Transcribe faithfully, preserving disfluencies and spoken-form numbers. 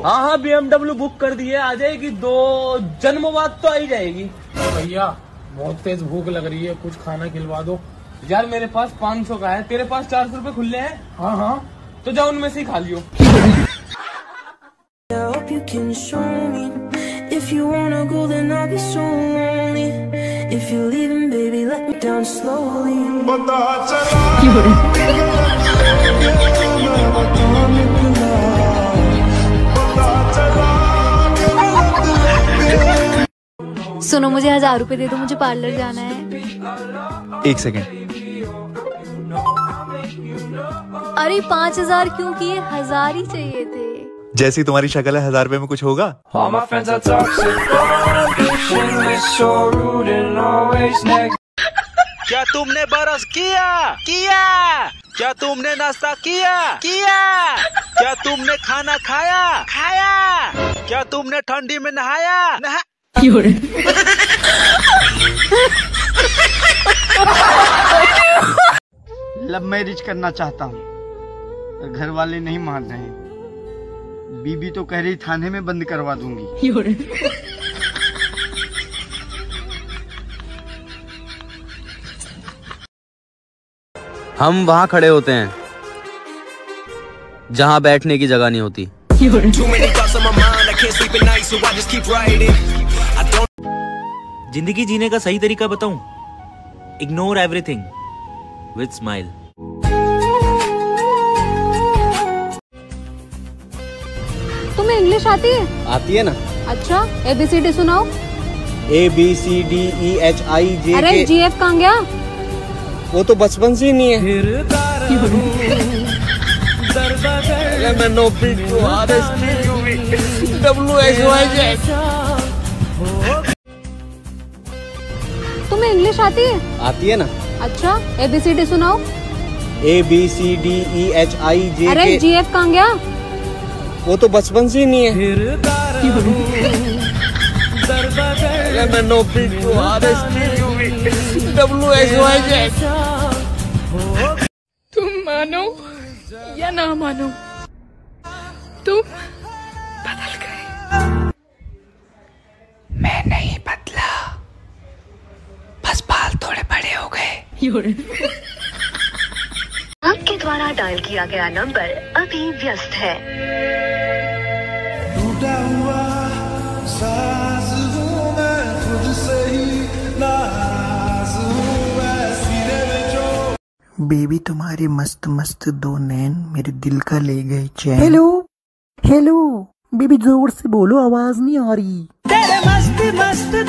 हाँ हाँ B M W book कर दी है, आ जाएगी, दो जन्म बाद तो आ ही जाएगी। भैया बहुत तेज भूख लग रही है, कुछ खाना खिलवा दो। यार मेरे पास पाँच सौ का है, तेरे पास चार सौ रूपए खुले हैं। हाँ हाँ तो जाओ उनमें से ही खा लियो। सुनो, मुझे हजार रुपए दे दो, मुझे पार्लर जाना है। एक सेकेंड। अरे पाँच हजार क्यों किए, हजार ही चाहिए थे। जैसी तुम्हारी शक्ल है, हजार रुपए में कुछ होगा? क्या तुमने बरस किया किया? क्या तुमने नाश्ता किया किया? क्या तुमने खाना खाया खाया? क्या तुमने ठंडी में नहाया नहा? लव मैरिज करना चाहता हूँ, घर वाले नहीं मान रहे हैं। बीबी तो कह रही थाने में बंद करवा दूंगी। हम वहाँ खड़े होते हैं जहाँ बैठने की जगह नहीं होती। जिंदगी जीने का सही तरीका बताऊं? Ignore everything with smile. तुम्हें इंग्लिश आती है? आती है ना। अच्छा, ए बी सी डी सुनाओ। A B C D E H I J. अरे जी एफ कहाँ गया? वो तो बचपन से ही नहीं है। मैं no P two R S T U V W X Y Z. तुम्हें इंग्लिश आती है? आती है ना। अच्छा, ए बी सी डी सुनाओ। A B C D E H I J. अरे जी एफ कहाँ गया? वो तो बचपन से ही नहीं है। मैं no P two R S T U V W X Y Z. तुम मानो या ना मानो, तुम बदल गए। मैं नहीं बदला, बस बाल थोड़े बड़े हो गए। आपके द्वारा डायल किया गया नंबर अभी व्यस्त है। टूटा हुआ सास हूँ मैं, खुद से ही नाराज हूँ मैं, सीने में जो। बेबी तुम्हारे मस्त मस्त दो नैन मेरे दिल का ले गए चैन। हेलो हेलो बेबी, जोर से बोलो, आवाज नहीं आ रही। तेरे मस्त मस्त